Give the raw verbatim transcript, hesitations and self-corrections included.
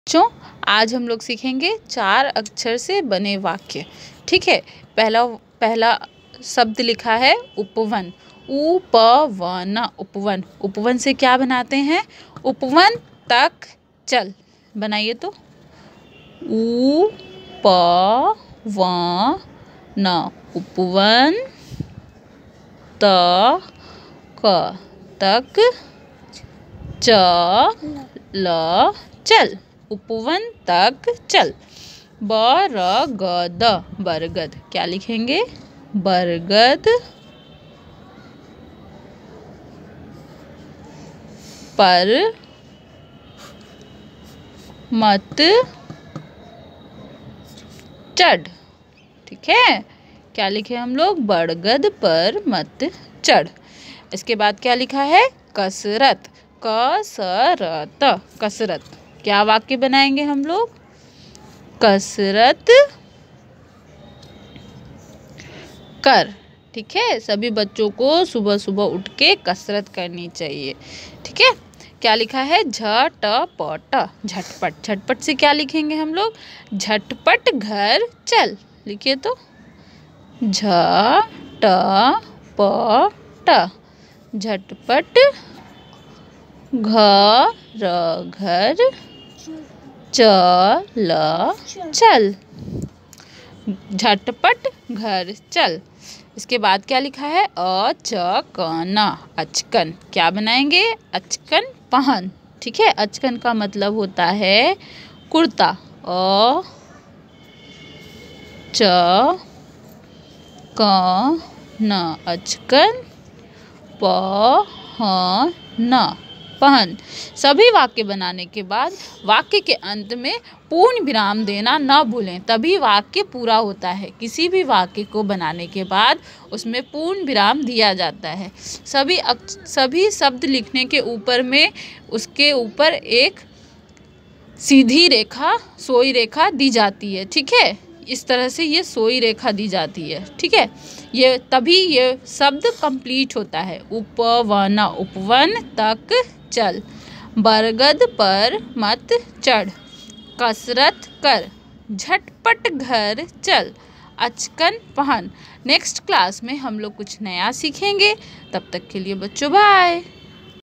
बच्चों आज हम लोग सीखेंगे चार अक्षर से बने वाक्य। ठीक है, पहला पहला शब्द लिखा है उपवन। उपवन उपवन उपवन से क्या बनाते हैं? उपवन तक चल। बनाइए तो। उ प व न उपवन त क तक च ल चल। उपवन तक चल। बरगद बरगद क्या लिखेंगे? बरगद पर मत चढ़। ठीक है, क्या लिखे हम लोग? बरगद पर मत चढ़। इसके बाद क्या लिखा है? कसरत। कसरत कसरत क्या वाक्य बनाएंगे हम लोग? कसरत कर। ठीक है, सभी बच्चों को सुबह सुबह उठ के कसरत करनी चाहिए। ठीक है, क्या लिखा है? झटपट झटपट झटपट से क्या लिखेंगे हम लोग? झटपट घर चल। लिखिए तो। झटपट झटपट घर घर चल चल। झटपट घर चल। इसके बाद क्या लिखा है? अचकन अचकन क्या बनाएंगे? अचकन पहन। ठीक है, अचकन का मतलब होता है कुर्ता। अ च क न अचकन पहन पहन। सभी वाक्य बनाने के बाद वाक्य के अंत में पूर्ण विराम देना न भूलें, तभी वाक्य पूरा होता है। किसी भी वाक्य को बनाने के बाद उसमें पूर्ण विराम दिया जाता है। सभी सभी शब्द लिखने के ऊपर में उसके ऊपर एक सीधी रेखा सोई रेखा दी जाती है। ठीक है, इस तरह से ये सोई रेखा दी जाती है। ठीक है, ये तभी ये शब्द कंप्लीट होता है। उपवन उपवन तक चल। बरगद पर मत चढ़। कसरत कर। झटपट घर चल। अचकन पहन। नेक्स्ट क्लास में हम लोग कुछ नया सीखेंगे। तब तक के लिए बच्चों बाय।